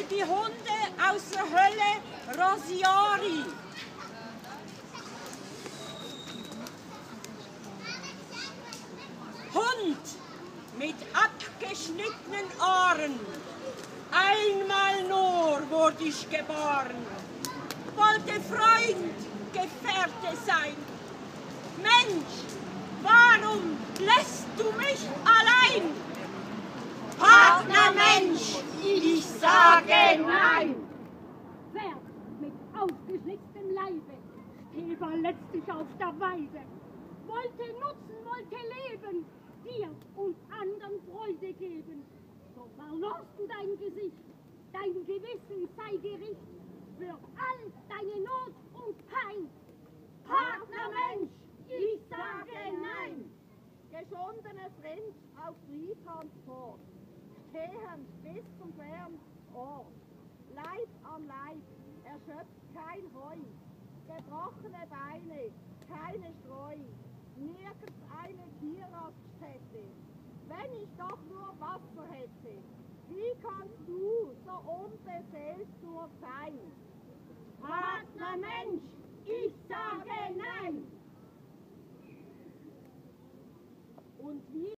die Hunde aus der Hölle Rosiari. Hund mit abgeschnittenen Ohren, einmal nur wurde ich geboren, wollte Freund, Gefährte sein. Mensch, warum lässt du mich allein? Partner Mensch, ich sage nein. Pferd mit aufgeschlitztem Leibe, Eva letztlich auf der Weide, wollte nutzen, wollte leben, dir und anderen Freude geben. So verlorst du dein Gesicht, dein Gewissen sei Gericht für all deine Not und Pein. Partner Mensch, ich sage nein. Geschundenes Rind auf Friehtransport, stehend bis zum schweren Ort. Leib an Leib, erschöpft kein Heu, gebrochene Beine, keine Streu, nirgends eine Tierraststätte. Wenn ich doch nur Wasser hätte, wie kannst du so unbeseelt nur sein? Partner Mensch, ich sage nein. Und wie